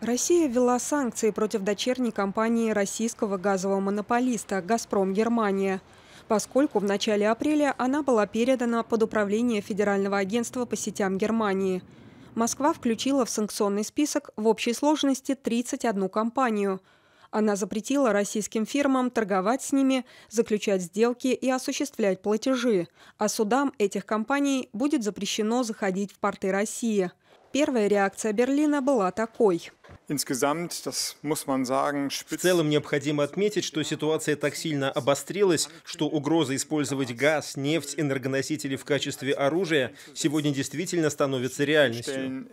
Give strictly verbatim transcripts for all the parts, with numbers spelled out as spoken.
Россия ввела санкции против дочерней компании российского газового монополиста «Газпром Германия», поскольку в начале апреля она была передана под управление Федерального агентства по сетям Германии. Москва включила в санкционный список в общей сложности тридцать одну компанию. Она запретила российским фирмам торговать с ними, заключать сделки и осуществлять платежи, а судам этих компаний будет запрещено заходить в порты России. Первая реакция Берлина была такой. В целом необходимо отметить, что ситуация так сильно обострилась, что угроза использовать газ, нефть, энергоносители в качестве оружия сегодня действительно становится реальностью.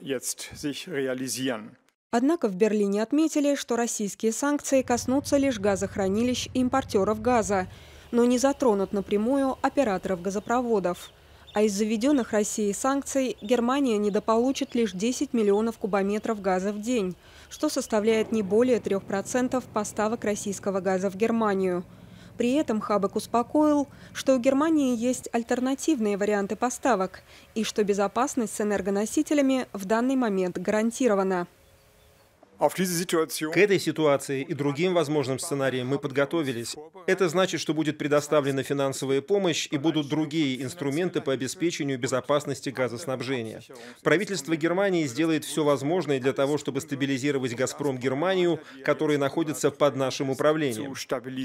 Однако в Берлине отметили, что российские санкции коснутся лишь газохранилищ и импортеров газа, но не затронут напрямую операторов газопроводов. А из заведенных Россией санкций Германия недополучит лишь десять миллионов кубометров газа в день, что составляет не более трёх процентов поставок российского газа в Германию. При этом Хабек успокоил, что у Германии есть альтернативные варианты поставок и что безопасность с энергоносителями в данный момент гарантирована. К этой ситуации и другим возможным сценариям мы подготовились. Это значит, что будет предоставлена финансовая помощь и будут другие инструменты по обеспечению безопасности газоснабжения. Правительство Германии сделает все возможное для того, чтобы стабилизировать «Газпром Германию», который находится под нашим управлением.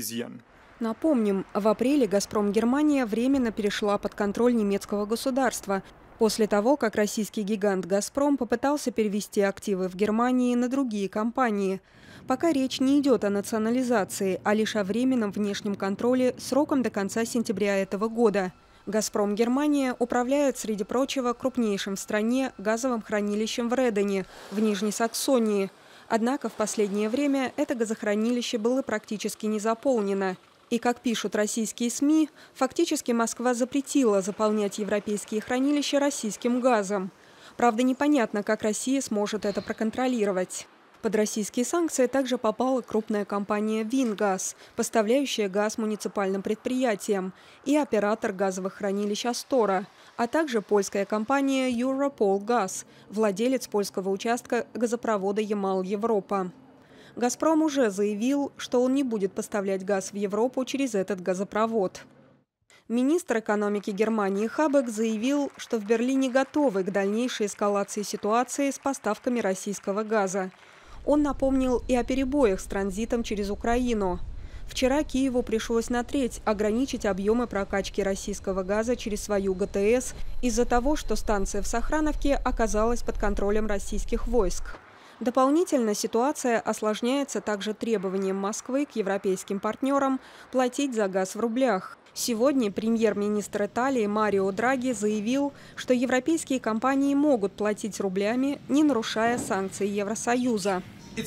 Напомним, в апреле «Газпром Германия» временно перешла под контроль немецкого государства, после того, как российский гигант «Газпром» попытался перевести активы в Германии на другие компании. Пока речь не идет о национализации, а лишь о временном внешнем контроле сроком до конца сентября этого года. «Газпром Германия» управляет, среди прочего, крупнейшим в стране газовым хранилищем в Редене, в Нижней Саксонии. Однако в последнее время это газохранилище было практически не заполнено. И, как пишут российские СМИ, фактически Москва запретила заполнять европейские хранилища российским газом. Правда, непонятно, как Россия сможет это проконтролировать. Под российские санкции также попала крупная компания «Вингаз», поставляющая газ муниципальным предприятиям, и оператор газовых хранилищ «Астора», а также польская компания «Europol-Gaz», владелец польского участка газопровода «Ямал-Европа». «Газпром» уже заявил, что он не будет поставлять газ в Европу через этот газопровод. Министр экономики Германии Хабек заявил, что в Берлине готовы к дальнейшей эскалации ситуации с поставками российского газа. Он напомнил и о перебоях с транзитом через Украину. Вчера Киеву пришлось на треть ограничить объемы прокачки российского газа через свою ГТС из-за того, что станция в Сохрановке оказалась под контролем российских войск. Дополнительно ситуация осложняется также требованием Москвы к европейским партнерам платить за газ в рублях. Сегодня премьер-министр Италии Марио Драги заявил, что европейские компании могут платить рублями, не нарушая санкции Евросоюза.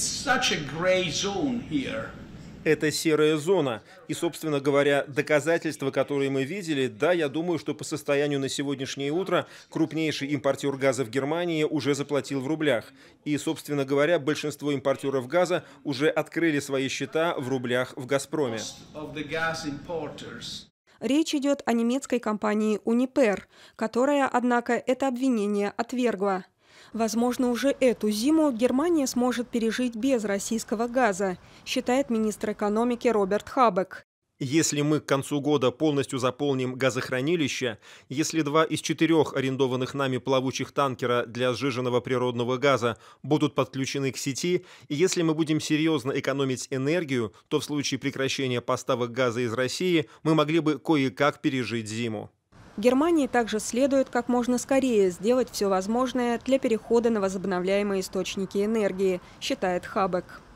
Это серая зона. И, собственно говоря, доказательства, которые мы видели, да, я думаю, что по состоянию на сегодняшнее утро крупнейший импортер газа в Германии уже заплатил в рублях. И, собственно говоря, большинство импортеров газа уже открыли свои счета в рублях в «Газпроме». Речь идет о немецкой компании «Унипер», которая, однако, это обвинение отвергла. Возможно, уже эту зиму Германия сможет пережить без российского газа, считает министр экономики Роберт Хабек. Если мы к концу года полностью заполним газохранилища, если два из четырех арендованных нами плавучих танкера для сжиженного природного газа будут подключены к сети, и если мы будем серьезно экономить энергию, то в случае прекращения поставок газа из России мы могли бы кое-как пережить зиму. Германии также следует как можно скорее сделать все возможное для перехода на возобновляемые источники энергии, считает Хабек.